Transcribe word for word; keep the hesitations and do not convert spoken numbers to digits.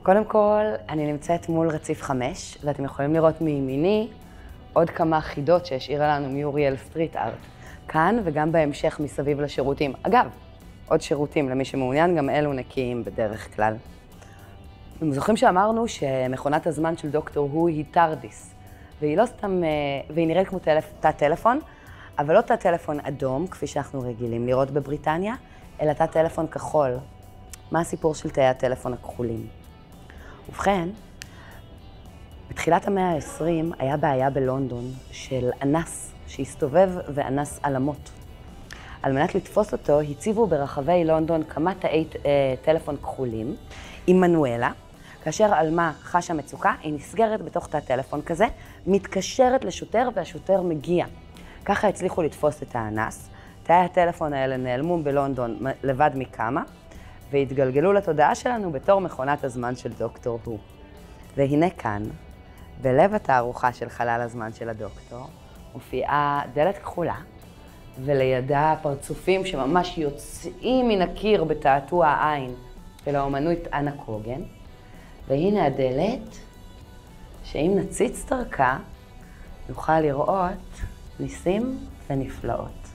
קודם כל, אני נמצאת מול רציף חמש, ואתם יכולים לראות מימיני עוד כמה חידות שהשאירה לנו מיוריאל סטריט ארט. כאן וגם בהמשך מסביב לשירותים. אגב, עוד שירותים למי שמעוניין, גם אלו נקיים בדרך כלל. אתם זוכרים שאמרנו שמכונת הזמן של דוקטור הו היא טרדיס, והיא לא סתם, והיא נראית כמו תא טלפון, אבל לא תא טלפון אדום, כפי שאנחנו רגילים לראות בבריטניה, אלא תא טלפון כחול. מה הסיפור של תאי הטלפון הכחולים? ובכן, בתחילת המאה ה-עשרים היה בעיה בלונדון של אנס שהסתובב ואנס עלמות. על מנת לתפוס אותו, הציבו ברחבי לונדון כמה תאי טלפון כחולים עם מנואלה, כאשר עלמה חשה מצוקה, היא נסגרת בתוך תא טלפון כזה, מתקשרת לשוטר והשוטר מגיע. ככה הצליחו לתפוס את האנס. תאי הטלפון האלה נעלמו בלונדון לבד מכמה, והתגלגלו לתודעה שלנו בתור מכונת הזמן של דוקטור הו. והנה כאן, בלב התערוכה של חלל הזמן של הדוקטור, מופיעה דלת כחולה, ולידה פרצופים שממש יוצאים מן הקיר בתעתוע העין של האומנות אנה קוגן. והנה הדלת, שאם נציץ דרכה, נוכל לראות ניסים ונפלאות.